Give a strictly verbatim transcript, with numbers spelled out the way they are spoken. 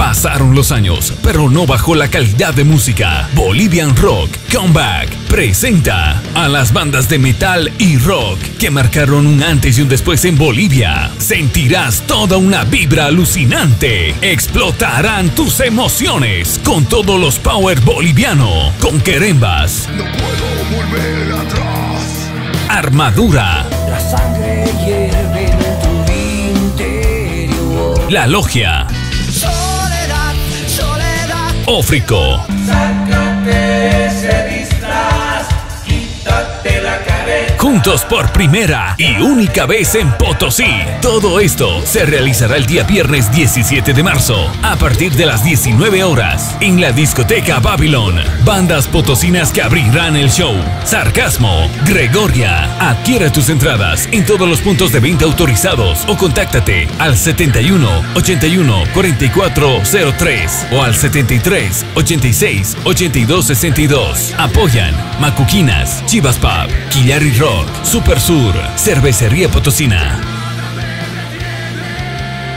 Pasaron los años, pero no bajó la calidad de música. Bolivian Rock Comeback presenta a las bandas de metal y rock que marcaron un antes y un después en Bolivia. Sentirás toda una vibra alucinante. Explotarán tus emociones con todos los power boliviano. Con Querembas. No puedo volver atrás. Armadura. La sangre hierve en tu interior. La Logia. Soledad, soledad. Ófrico. Sácate ese disfraz, quítate la careta. Juntos por primera y única vez en Potosí. Todo esto se realizará el día viernes diecisiete de marzo a partir de las diecinueve horas en la discoteca Babylon. Bandas potosinas que abrirán el show: Sarcasmo, Gregoria. Adquiere tus entradas en todos los puntos de venta autorizados o contáctate al setenta y uno, ochenta y uno, cuarenta y cuatro cero tres o al setenta y tres, ochenta y seis, ochenta y dos sesenta y dos. Apoyan Macuquinas, Chivas Pub, Quillari Rock, Super Sur, Cervecería Potosina.